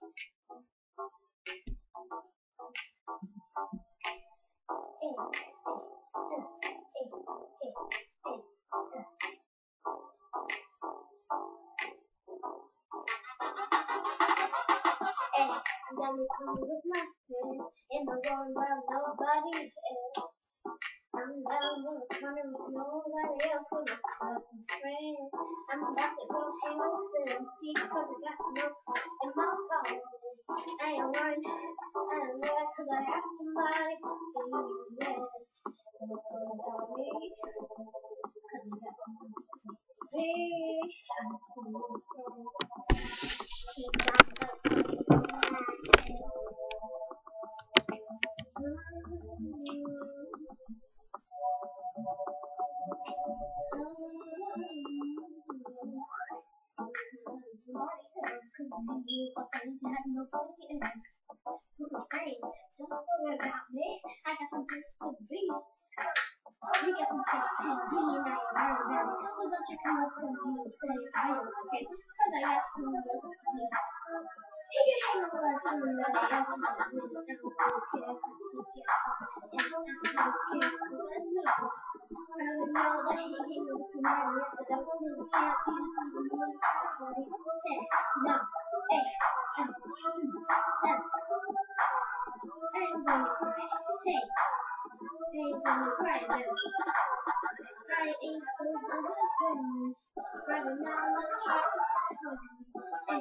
I'm gonna come with my friend in the world where nobody else. I'm down on the corner with nobody else with my cousin friend. I'm about to go hang on Cindy cause I got no heart in my soul. I ain't worried, I ain't worried cause I have somebody to be with. And it's all about me, cause I got somebody to be. I'm coming from don't worry about me. I got some good to be. You got some good to be, and I ain't worried about it. So don't you come up to me and say I don't care, cause I got some good to be. You can hang on with somebody else, but I really don't care, cause you get something, and I don't care, cause I know. I know that he hang on with somebody else, but I really can't be somebody else. No, hey, I ain't gonna cry. Hey, I ain't gonna cry, baby. I ain't gonna finish. Right now, let's try to come. Hey,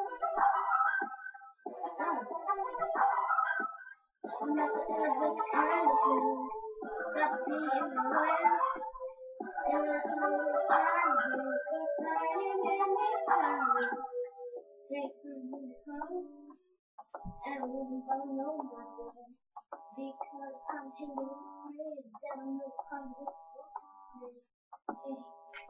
I'm not this kind of fool. Stop being aware. And I know you're trying to stop crying in this time. Take me home. And I wouldn't go nowhere. Because I'm hanging with friends that I know I'm with. Hey.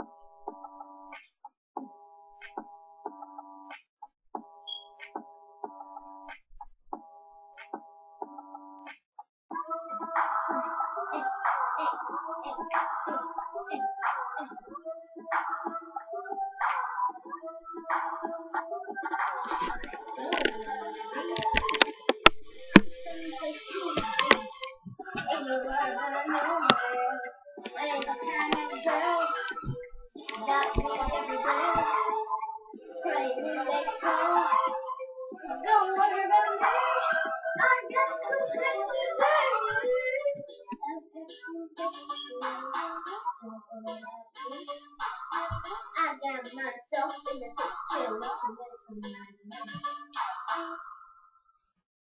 Don't worry about me. I got some things to I got myself in the top chill.